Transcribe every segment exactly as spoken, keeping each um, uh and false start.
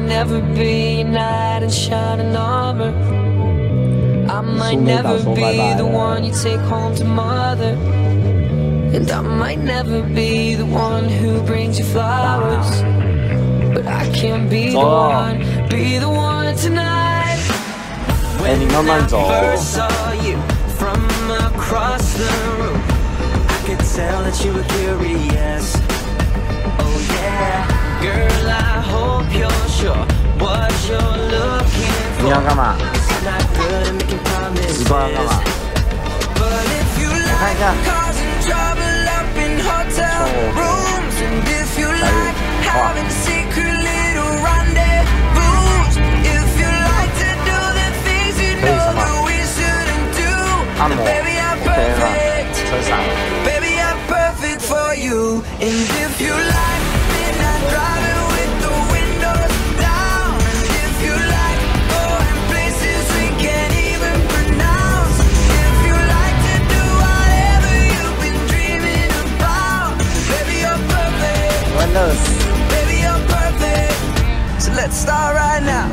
never be a knight in shining armor. I might never be the one you take home to mother. And I might never be the one who brings you flowers. But I can't be the one, be the one tonight. When I first saw you from across the room, I could tell that you were curious. Oh yeah, girl, I hope you're sure what you're looking for. 你要干嘛？ It's not good at making promises. 你不知道干嘛？ But if you like causing trouble up in hotel rooms, and if you like having secret little rendezvous, if you like to do the things you know that we shouldn't do, then baby I'm perfect. Baby I'm perfect for you. And if you like midnight driving with the windows down, and if you like going places we can't even pronounce, if you like to do whatever you've been dreaming about, baby you're perfect. Windows. Baby you're perfect. So let's start right now.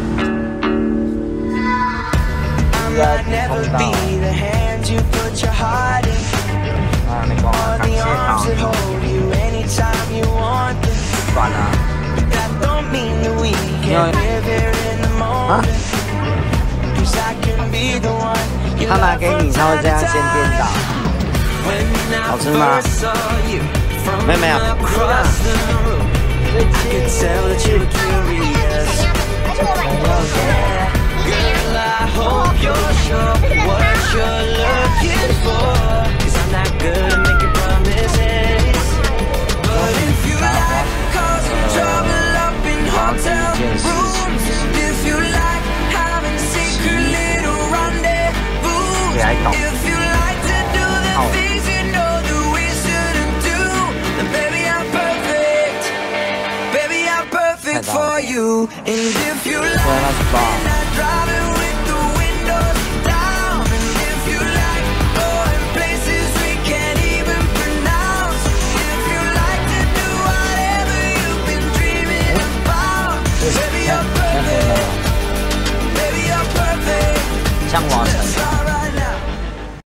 I might never be the hand you put your heart in, or the arms that hold you anytime you want them. That don't mean that we can't live here in the moment. Cause I can be the one you love from time to time. When I first saw you from across the room, I could tell that you were curious. Yeah, girl, I hope you're sure what you're looking for. Cause I'm not good at making promises. But if you like causing trouble up in hotel rooms, and if you like having secret little rendezvous, if you like to do the things you know that we shouldn't do, then baby I'm perfect. Baby I'm perfect for you. And if you like midnight driving with the windows down, and if you like going places we can't even pronounce, if you like to do whatever you've been dreaming about, baby you're perfect. Baby you're perfect. 向往城。